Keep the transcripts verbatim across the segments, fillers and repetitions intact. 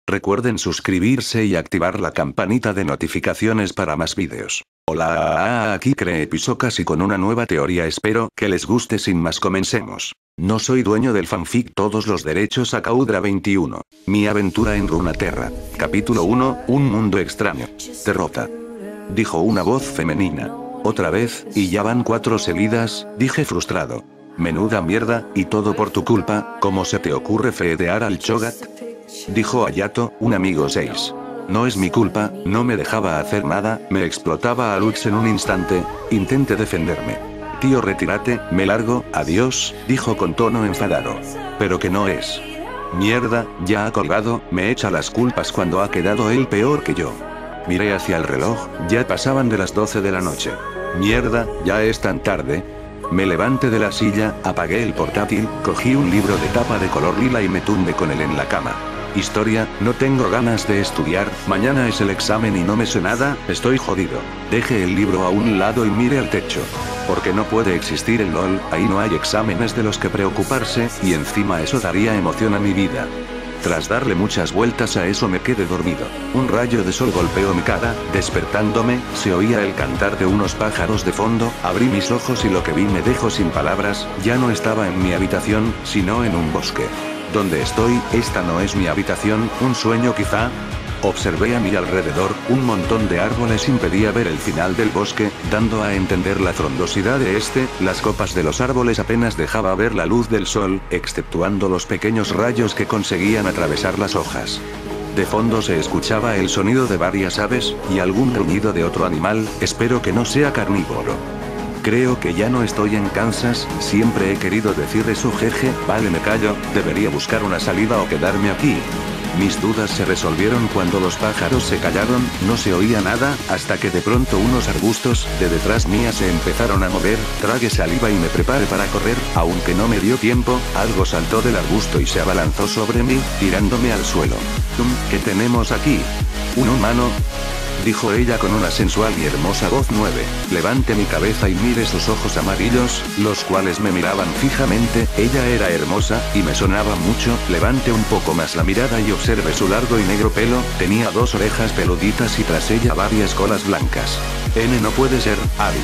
Recuerden suscribirse y activar la campanita de notificaciones para más vídeos. Hola, aquí Creepysocas y con una nueva teoría, espero que les guste. Sin más, comencemos. No soy dueño del fanfic, todos los derechos a Cauldra veintiuno. Mi aventura en Runeterra. Capítulo uno, un mundo extraño. Derrota. Dijo una voz femenina. Otra vez, y ya van cuatro seguidas, dije frustrado. Menuda mierda, y todo por tu culpa. ¿Cómo se te ocurre fedear al Cho'Gath? Dijo Hayato, un amigo seis. No es mi culpa, no me dejaba hacer nada, me explotaba a Lux en un instante. Intenté defenderme. Tío, retírate, me largo, adiós, dijo con tono enfadado. Pero que no es. Mierda, ya ha colgado, me echa las culpas cuando ha quedado él peor que yo. Miré hacia el reloj, ya pasaban de las doce de la noche. Mierda, ya es tan tarde. Me levanté de la silla, apagué el portátil, cogí un libro de tapa de color lila y me tumbé con él en la cama. Historia, no tengo ganas de estudiar, mañana es el examen y no me sé nada, estoy jodido. Dejé el libro a un lado y miré al techo. Porque no puede existir el LOL, ahí no hay exámenes de los que preocuparse, y encima eso daría emoción a mi vida. Tras darle muchas vueltas a eso me quedé dormido. Un rayo de sol golpeó mi cara, despertándome, se oía el cantar de unos pájaros de fondo, abrí mis ojos y lo que vi me dejó sin palabras, ya no estaba en mi habitación, sino en un bosque. ¿Dónde estoy? Esta no es mi habitación, ¿un sueño quizá? Observé a mi alrededor, un montón de árboles impedía ver el final del bosque, dando a entender la frondosidad de este, las copas de los árboles apenas dejaba ver la luz del sol, exceptuando los pequeños rayos que conseguían atravesar las hojas. De fondo se escuchaba el sonido de varias aves, y algún gruñido de otro animal, espero que no sea carnívoro. Creo que ya no estoy en Kansas, siempre he querido decir eso, jeje, vale, me callo, debería buscar una salida o quedarme aquí. Mis dudas se resolvieron cuando los pájaros se callaron, no se oía nada, hasta que de pronto unos arbustos de detrás mía se empezaron a mover, tragué saliva y me preparé para correr, aunque no me dio tiempo, algo saltó del arbusto y se abalanzó sobre mí, tirándome al suelo. ¿Qué tenemos aquí? ¿Un humano? Dijo ella con una sensual y hermosa voz. Nueve. Levanté mi cabeza y miré sus ojos amarillos, los cuales me miraban fijamente, ella era hermosa, y me sonaba mucho, levanté un poco más la mirada y observé su largo y negro pelo, tenía dos orejas peluditas y tras ella varias colas blancas. N no puede ser, Abby.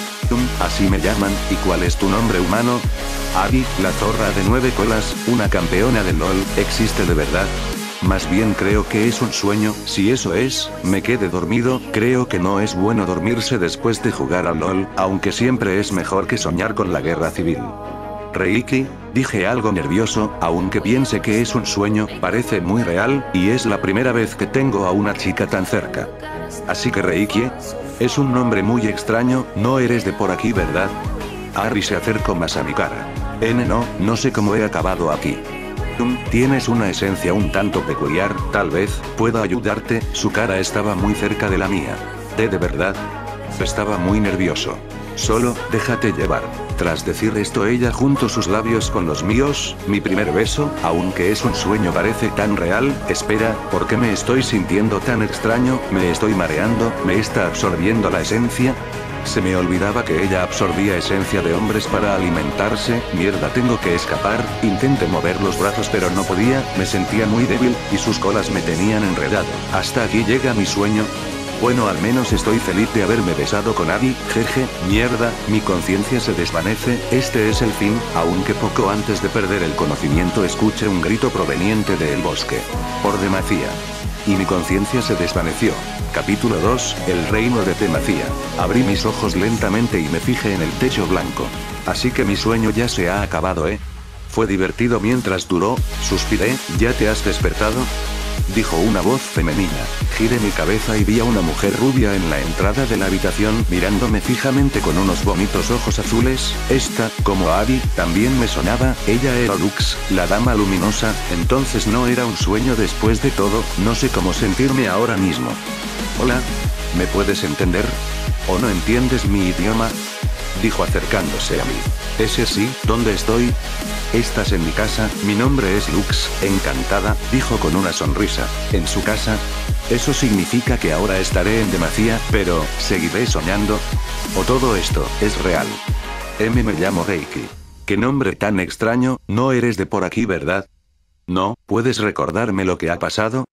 Así me llaman, ¿y cuál es tu nombre humano? Abby, la zorra de nueve colas, una campeona del LOL, ¿existe de verdad? Más bien creo que es un sueño, si eso es, me quedé dormido, creo que no es bueno dormirse después de jugar al LOL, aunque siempre es mejor que soñar con la guerra civil. Reiki, dije algo nervioso, aunque piense que es un sueño, parece muy real, y es la primera vez que tengo a una chica tan cerca. Así que Reiki, es un nombre muy extraño, no eres de por aquí, ¿verdad? Harry se acercó más a mi cara. N no, no sé cómo he acabado aquí. Tienes una esencia un tanto peculiar, tal vez, pueda ayudarte, su cara estaba muy cerca de la mía. ¿De de verdad? Estaba muy nervioso. Solo, déjate llevar. Tras decir esto ella juntó sus labios con los míos, mi primer beso, aunque es un sueño parece tan real, espera, ¿por qué me estoy sintiendo tan extraño? ¿Me estoy mareando? ¿Me está absorbiendo la esencia? Se me olvidaba que ella absorbía esencia de hombres para alimentarse, mierda, tengo que escapar, intenté mover los brazos pero no podía, me sentía muy débil, y sus colas me tenían enredado. Hasta aquí llega mi sueño. Bueno, al menos estoy feliz de haberme besado con Abby, jeje, mierda, mi conciencia se desvanece, este es el fin, aunque poco antes de perder el conocimiento escuché un grito proveniente del bosque. Por Demacia. Y mi conciencia se desvaneció. Capítulo dos, el reino de Demacia. Abrí mis ojos lentamente y me fijé en el techo blanco. Así que mi sueño ya se ha acabado, ¿eh? Fue divertido mientras duró, suspiré, ¿ya te has despertado? Dijo una voz femenina. Giré mi cabeza y vi a una mujer rubia en la entrada de la habitación mirándome fijamente con unos bonitos ojos azules. Esta, como Abby, también me sonaba, ella era Lux, la dama luminosa, entonces no era un sueño después de todo, no sé cómo sentirme ahora mismo. Hola, ¿me puedes entender? ¿O no entiendes mi idioma? Dijo acercándose a mí. Ese sí, ¿dónde estoy? Estás en mi casa, mi nombre es Lux, encantada, dijo con una sonrisa. ¿En su casa? Eso significa que ahora estaré en Demacia, pero, ¿seguiré soñando? ¿O todo esto es real? M me llamo Reiki. ¿Qué nombre tan extraño? No eres de por aquí, ¿verdad? ¿No? ¿Puedes recordarme lo que ha pasado?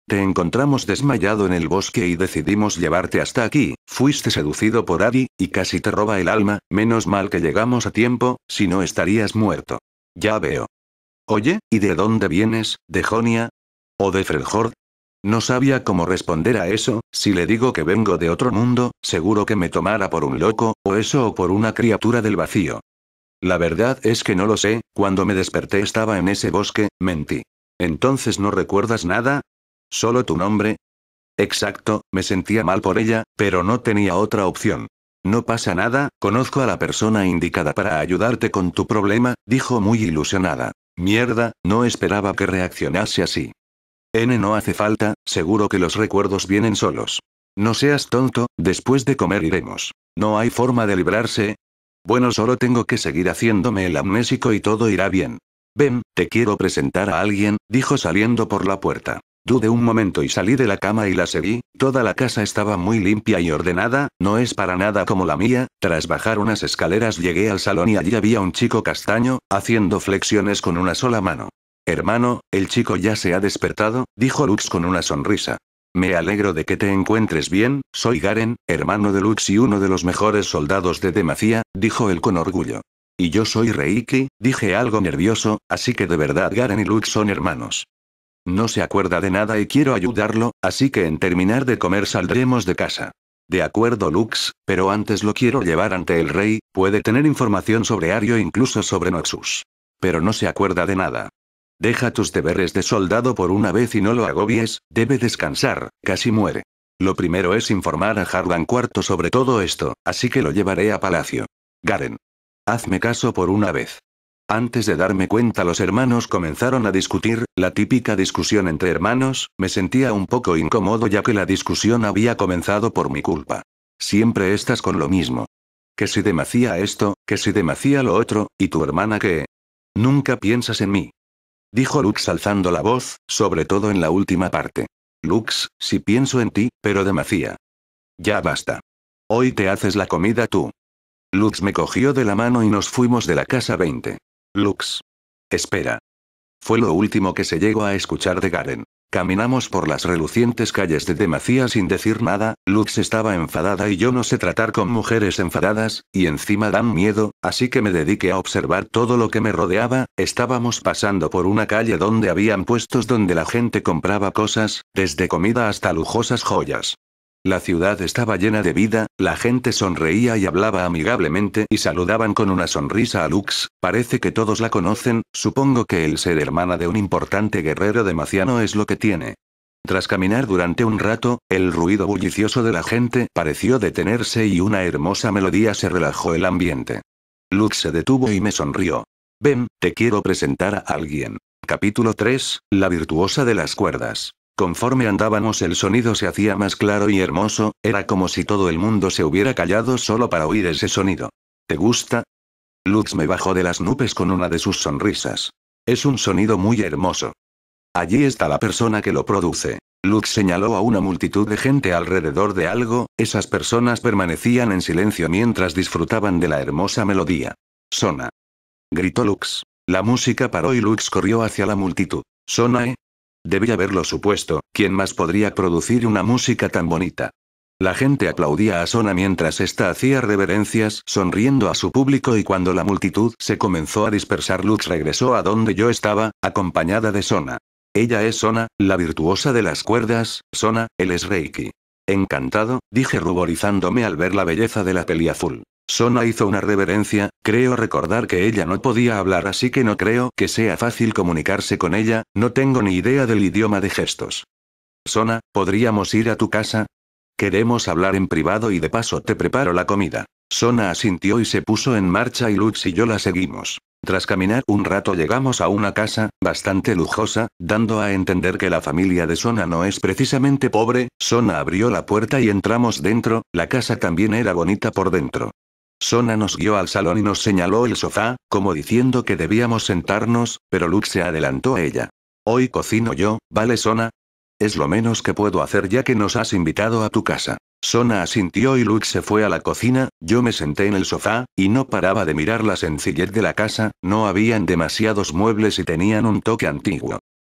Te encontramos desmayado en el bosque y decidimos llevarte hasta aquí. Fuiste seducido por Abby, y casi te roba el alma, menos mal que llegamos a tiempo, si no estarías muerto. Ya veo. Oye, ¿y de dónde vienes, de Jonia? ¿O de Freljord? No sabía cómo responder a eso. Si le digo que vengo de otro mundo, seguro que me tomara por un loco, o eso o por una criatura del vacío. La verdad es que no lo sé, cuando me desperté estaba en ese bosque, mentí. ¿Entonces no recuerdas nada? ¿Solo tu nombre? Exacto, me sentía mal por ella, pero no tenía otra opción. No pasa nada, conozco a la persona indicada para ayudarte con tu problema, dijo muy ilusionada. Mierda, no esperaba que reaccionase así. N no hace falta, seguro que los recuerdos vienen solos. No seas tonto, después de comer iremos. ¿No hay forma de librarse? Bueno, solo tengo que seguir haciéndome el amnésico y todo irá bien. Ven, te quiero presentar a alguien, dijo saliendo por la puerta. Dudé un momento y salí de la cama y la seguí. Toda la casa estaba muy limpia y ordenada, no es para nada como la mía. Tras bajar unas escaleras llegué al salón y allí había un chico castaño, haciendo flexiones con una sola mano. Hermano, el chico ya se ha despertado, dijo Lux con una sonrisa. Me alegro de que te encuentres bien, soy Garen, hermano de Lux y uno de los mejores soldados de Demacia, dijo él con orgullo. Y yo soy Reiki, dije algo nervioso, así que de verdad Garen y Lux son hermanos. No se acuerda de nada y quiero ayudarlo, así que en terminar de comer saldremos de casa. De acuerdo Lux, pero antes lo quiero llevar ante el rey, puede tener información sobre Ario e incluso sobre Noxus. Pero no se acuerda de nada. Deja tus deberes de soldado por una vez y no lo agobies, debe descansar, casi muere. Lo primero es informar a Harlan cuarto sobre todo esto, así que lo llevaré a palacio. Garen. Hazme caso por una vez. Antes de darme cuenta los hermanos comenzaron a discutir, la típica discusión entre hermanos. Me sentía un poco incómodo ya que la discusión había comenzado por mi culpa. Siempre estás con lo mismo. Que si Demacia esto, que si Demacia lo otro, ¿y tu hermana qué? Nunca piensas en mí. Dijo Lux alzando la voz, sobre todo en la última parte. Lux, sí pienso en ti, pero Demacia. Ya basta. Hoy te haces la comida tú. Lux me cogió de la mano y nos fuimos de la casa veinte. Lux. Espera. Fue lo último que se llegó a escuchar de Garen. Caminamos por las relucientes calles de Demacia sin decir nada. Lux estaba enfadada y yo no sé tratar con mujeres enfadadas, y encima dan miedo, así que me dediqué a observar todo lo que me rodeaba. Estábamos pasando por una calle donde habían puestos donde la gente compraba cosas, desde comida hasta lujosas joyas. La ciudad estaba llena de vida, la gente sonreía y hablaba amigablemente y saludaban con una sonrisa a Lux. Parece que todos la conocen, supongo que el ser hermana de un importante guerrero demaciano es lo que tiene. Tras caminar durante un rato, el ruido bullicioso de la gente pareció detenerse y una hermosa melodía se relajó el ambiente. Lux se detuvo y me sonrió. Ven, te quiero presentar a alguien. Capítulo tres, la virtuosa de las cuerdas. Conforme andábamos el sonido se hacía más claro y hermoso, era como si todo el mundo se hubiera callado solo para oír ese sonido. ¿Te gusta? Lux me bajó de las nubes con una de sus sonrisas. Es un sonido muy hermoso. Allí está la persona que lo produce. Lux señaló a una multitud de gente alrededor de algo, esas personas permanecían en silencio mientras disfrutaban de la hermosa melodía. Sona. Gritó Lux. La música paró y Lux corrió hacia la multitud. Sona, ¿eh? Debí haberlo supuesto, ¿quién más podría producir una música tan bonita? La gente aplaudía a Sona mientras ésta hacía reverencias, sonriendo a su público y cuando la multitud se comenzó a dispersar Lux regresó a donde yo estaba, acompañada de Sona. Ella es Sona, la virtuosa de las cuerdas. Sona, él es Reiki. Encantado, dije ruborizándome al ver la belleza de la peliazul. Sona hizo una reverencia, creo recordar que ella no podía hablar así que no creo que sea fácil comunicarse con ella, no tengo ni idea del idioma de gestos. Sona, ¿podríamos ir a tu casa? Queremos hablar en privado y de paso te preparo la comida. Sona asintió y se puso en marcha y Lux y yo la seguimos. Tras caminar un rato llegamos a una casa, bastante lujosa, dando a entender que la familia de Sona no es precisamente pobre. Sona abrió la puerta y entramos dentro, la casa también era bonita por dentro. Sona nos guió al salón y nos señaló el sofá, como diciendo que debíamos sentarnos, pero Lux se adelantó a ella. Hoy cocino yo, ¿vale Sona? Es lo menos que puedo hacer ya que nos has invitado a tu casa. Sona asintió y Lux se fue a la cocina, yo me senté en el sofá, y no paraba de mirar la sencillez de la casa, no habían demasiados muebles y tenían un toque antiguo.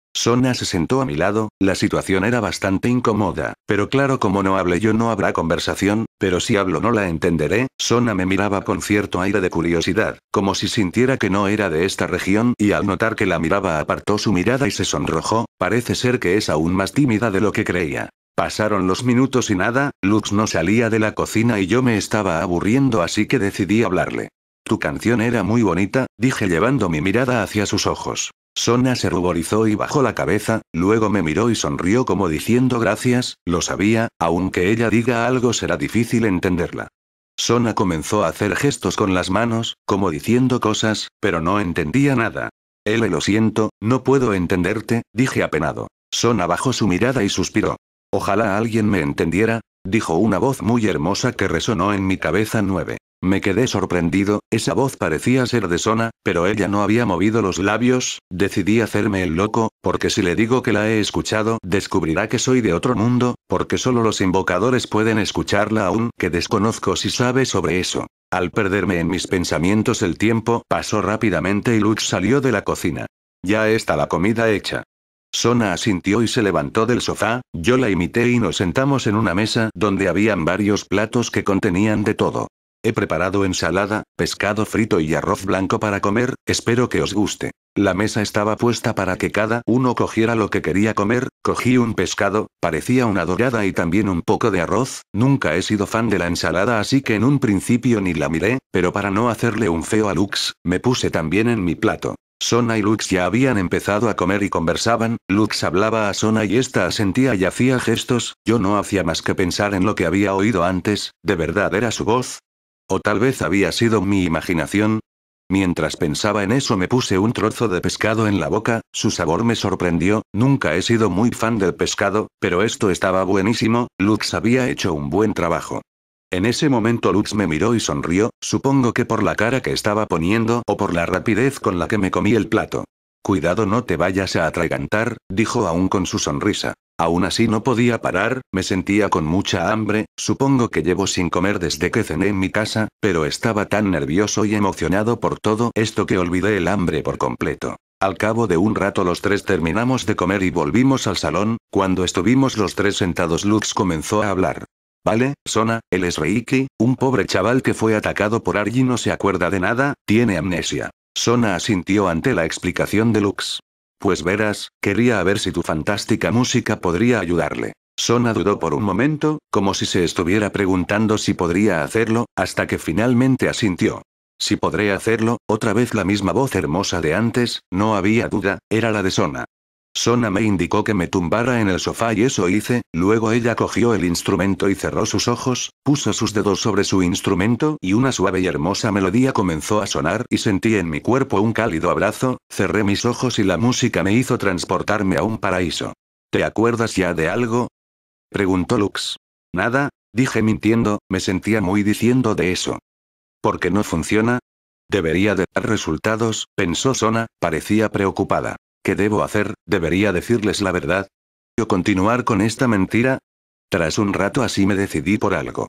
Sona se sentó a mi lado, la situación era bastante incómoda, pero claro, como no hable yo no habrá conversación, pero si hablo no la entenderé. Sona me miraba con cierto aire de curiosidad, como si sintiera que no era de esta región, y al notar que la miraba apartó su mirada y se sonrojó. Parece ser que es aún más tímida de lo que creía. Pasaron los minutos y nada, Lux no salía de la cocina y yo me estaba aburriendo, así que decidí hablarle. Tu canción era muy bonita, dije llevando mi mirada hacia sus ojos. Sona se ruborizó y bajó la cabeza, luego me miró y sonrió como diciendo gracias. Lo sabía, aunque ella diga algo será difícil entenderla. Sona comenzó a hacer gestos con las manos, como diciendo cosas, pero no entendía nada. Ele, lo siento, no puedo entenderte, dije apenado. Sona bajó su mirada y suspiró. Ojalá alguien me entendiera, dijo una voz muy hermosa que resonó en mi cabeza. nueve. Me quedé sorprendido, esa voz parecía ser de Sona, pero ella no había movido los labios. Decidí hacerme el loco, porque si le digo que la he escuchado, descubrirá que soy de otro mundo, porque solo los invocadores pueden escucharla, aún que desconozco si sabe sobre eso. Al perderme en mis pensamientos el tiempo pasó rápidamente y Lux salió de la cocina. Ya está la comida hecha. Sona asintió y se levantó del sofá, yo la imité y nos sentamos en una mesa donde habían varios platos que contenían de todo. He preparado ensalada, pescado frito y arroz blanco para comer, espero que os guste. La mesa estaba puesta para que cada uno cogiera lo que quería comer. Cogí un pescado, parecía una dorada, y también un poco de arroz. Nunca he sido fan de la ensalada, así que en un principio ni la miré, pero para no hacerle un feo a Lux, me puse también en mi plato. Sona y Lux ya habían empezado a comer y conversaban. Lux hablaba a Sona y ésta asentía y hacía gestos. Yo no hacía más que pensar en lo que había oído antes. ¿De verdad era su voz? ¿O tal vez había sido mi imaginación? Mientras pensaba en eso me puse un trozo de pescado en la boca, su sabor me sorprendió. Nunca he sido muy fan del pescado, pero esto estaba buenísimo. Lux había hecho un buen trabajo. En ese momento Lux me miró y sonrió, supongo que por la cara que estaba poniendo o por la rapidez con la que me comí el plato. Cuidado, no te vayas a atragantar, dijo aún con su sonrisa. Aún así no podía parar, me sentía con mucha hambre. Supongo que llevo sin comer desde que cené en mi casa, pero estaba tan nervioso y emocionado por todo esto que olvidé el hambre por completo. Al cabo de un rato los tres terminamos de comer y volvimos al salón. Cuando estuvimos los tres sentados, Lux comenzó a hablar. Vale, Sona, él es Reiki, un pobre chaval que fue atacado por Argy, no se acuerda de nada, tiene amnesia. Sona asintió ante la explicación de Lux. Pues verás, quería ver si tu fantástica música podría ayudarle. Sona dudó por un momento, como si se estuviera preguntando si podría hacerlo, hasta que finalmente asintió. Si podré hacerlo, otra vez la misma voz hermosa de antes, no había duda, era la de Sona. Sona me indicó que me tumbara en el sofá y eso hice. Luego ella cogió el instrumento y cerró sus ojos, puso sus dedos sobre su instrumento y una suave y hermosa melodía comenzó a sonar y sentí en mi cuerpo un cálido abrazo. Cerré mis ojos y la música me hizo transportarme a un paraíso. ¿Te acuerdas ya de algo?, preguntó Lux. Nada, dije mintiendo, me sentía muy diciendo de eso. ¿Por qué no funciona? Debería de dar resultados, pensó Sona, parecía preocupada. ¿Qué debo hacer? ¿Debería decirles la verdad? ¿O continuar con esta mentira? Tras un rato así me decidí por algo.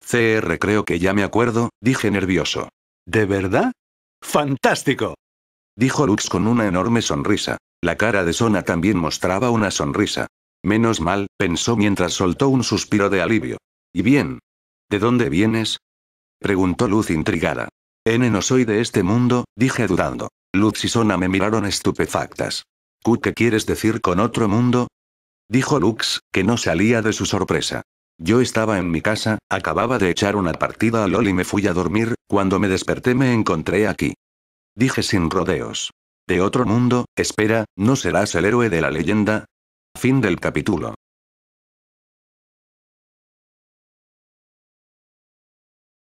Cr creo que ya me acuerdo, dije nervioso. ¿De verdad? ¡Fantástico!, dijo Lux con una enorme sonrisa. La cara de Sona también mostraba una sonrisa. Menos mal, pensó mientras soltó un suspiro de alivio. ¿Y bien? ¿De dónde vienes?, preguntó Luz intrigada. N no soy de este mundo, dije dudando. Lux y Sona me miraron estupefactas. ¿Qué quieres decir con otro mundo?, dijo Lux, que no salía de su sorpresa. Yo estaba en mi casa, acababa de echar una partida a LOL y me fui a dormir. Cuando me desperté me encontré aquí, dije sin rodeos. ¿De otro mundo? Espera, ¿no serás el héroe de la leyenda? Fin del capítulo.